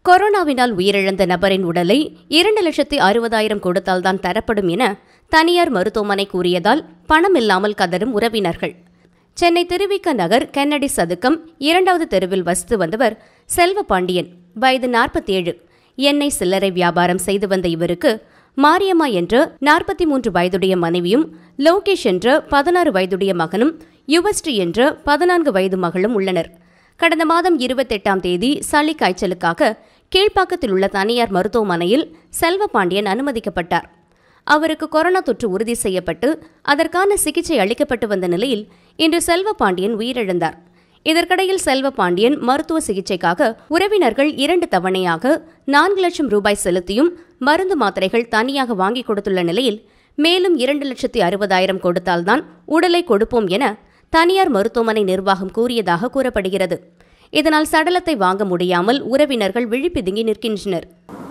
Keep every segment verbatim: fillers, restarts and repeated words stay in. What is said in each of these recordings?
கொரோனாவினால் உயிரிழந்த நபரின் உடலை இரண்டு லட்சத்தி அறுபதாயிரம் கொடுத்தால்தான் தரப்படும் என தனியார் மருத்துவமனை கூறியதால் பணம் இல்லாமல் கதரும் உறவினர்கள். சென்னை திருவிக நகர் கென்னடி சதுக்கம் இரண்டாவது தெருவில் வசித்து வந்தவர் செல்வ பாண்டியன், வயது நாற்பத்தி ஏழு. எண்ணெய் சில்லறை வியாபாரம் செய்து வந்த இவருக்கு மாரியம்மா என்ற நாற்பத்தி மூன்று வயதுடைய மனைவியும், லோகேஷ் என்ற பதினாறு வயதுடைய மகனும், யுவஸ்ரீ என்ற பதினான்கு வயது மகளும் உள்ளனர். கடந்த மாதம் இருபத்தெட்டாம் தேதி சளி காய்ச்சலுக்காக கீழ்ப்பாக்கத்தில் உள்ள தனியார் மருத்துவமனையில் செல்வ பாண்டியன் அனுமதிக்கப்பட்டார். அவருக்கு கொரோனா தொற்று உறுதி செய்யப்பட்டு அதற்கான சிகிச்சை அளிக்கப்பட்டு வந்த நிலையில் இன்று செல்வ பாண்டியன் உயிரிழந்தார். இதற்கிடையில் செல்வ பாண்டியன் மருத்துவ சிகிச்சைக்காக உறவினர்கள் இரண்டு தவணையாக நான்கு லட்சம் ரூபாய் செலுத்தியும் மருந்து மாத்திரைகள் தனியாக வாங்கி கொடுத்துள்ள நிலையில் மேலும் இரண்டு லட்சத்தி அறுபதாயிரம் கொடுத்தால்தான் உடலை கொடுப்போம் என தனியார் மருத்துவமனை நிர்வாகம் கூறியதாக கூறப்படுகிறது. இதனால் சடலத்தை வாங்க முடியாமல் உறவினர்கள் விழிப்பிதுங்கி நிற்கின்றனர்.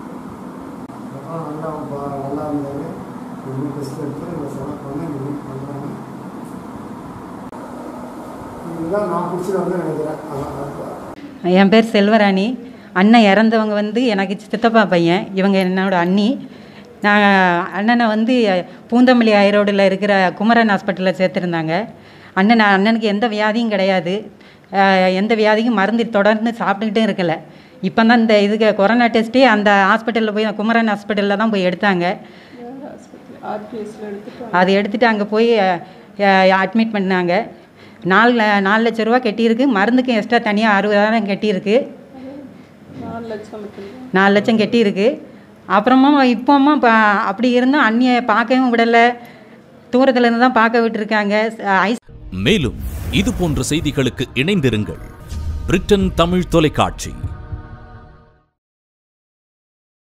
என் பேர் செல்வராணி. அண்ணன் இறந்தவங்க வந்து எனக்கு சித்தப்பா பையன், இவங்க என்னோட அண்ணி. நான் அண்ணனை வந்து பூந்தமல்லி ஐரோடில் இருக்கிற குமரன் ஹாஸ்பிட்டலில் சேர்த்துருந்தாங்க. அண்ணன் அண்ணனுக்கு எந்த வியாதியும் கிடையாது, எந்த வியாதிக்கும் மருந்து தொடர்ந்து சாப்பிட்டுக்கிட்டே இருக்கலை. இப்போ தான் இந்த இதுக்கு கொரோனா டெஸ்ட்டே அந்த ஹாஸ்பிட்டலில் போய் குமரன் ஹாஸ்பிட்டலில் தான் போய் எடுத்தாங்க. அது எடுத்துகிட்டு அங்கே போய் அட்மிட் பண்ணாங்க. நாலு நாலு லட்ச ரூபா கட்டியிருக்கு, மருந்துக்கு எக்ஸ்ட்ரா தனியாக அறுபதாயிரம் கட்டியிருக்கு, நாலு லட்சம் கட்டியிருக்கு. அப்புறமா இப்போமா அப்படி இருந்தும் அண்ணியை பார்க்கவும் விடலை, தூரத்தில் இருந்து தான் பார்க்க விட்டுருக்காங்க. மேலும் இது போன்ற செய்திகளுக்கு இணைந்திருங்கள். பிரிட்டன் தமிழ் தொலைக்காட்சி.